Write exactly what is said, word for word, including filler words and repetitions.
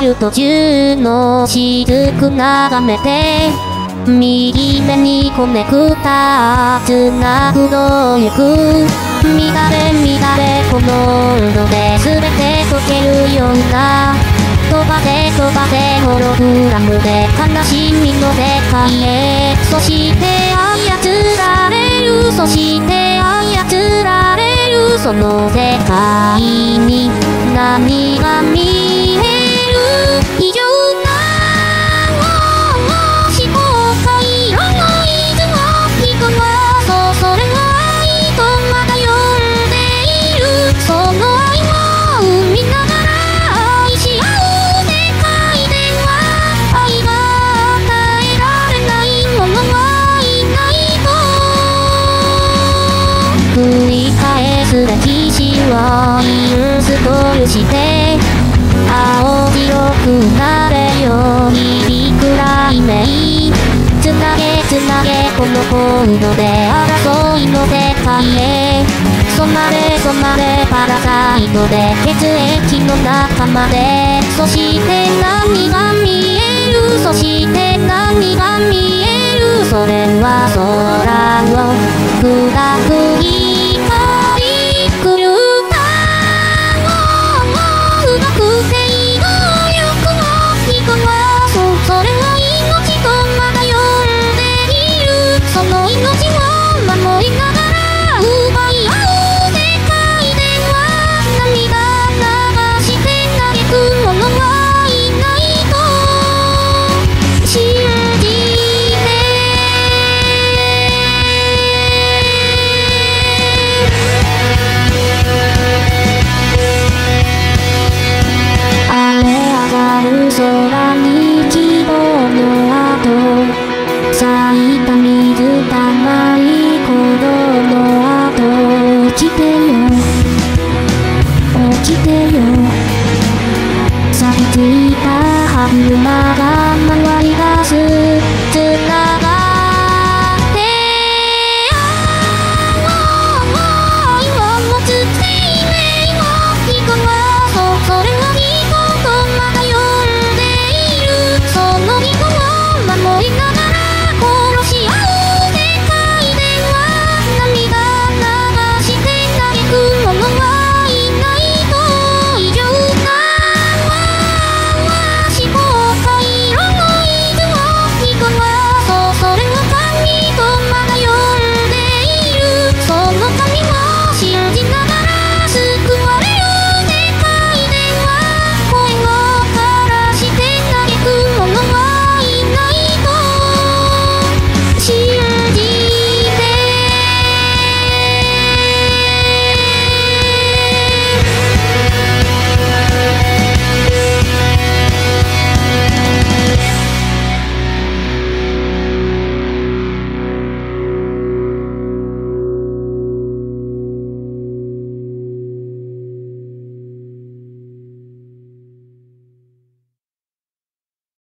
る途中の雫眺めて、右目にコネクタつなぐ能力、乱れ乱れこの温度で全て溶けるような、飛ばせ飛ばせホログラムで悲しみの世界へ、そして操られる、そして操られる、その世界に何が見える、異常な思考回路の渦を人は、そうそれは愛とまだ呼んでいる、その愛を生みながら愛し合う世界では、愛が与えられないものはいないと、繰り返す歴史をインストールして、青白くなれよ日々暗いメイ、つなげつなげこのコードで争いの世界へ、染まれ染まれパラサイトで血液の中まで、そして何が見える、そして何が見える、それは空を砕く光来る空に希望の跡、咲いた水たまり鼓動の跡、起きてよ起きてよ、咲きついた春馬が回り出す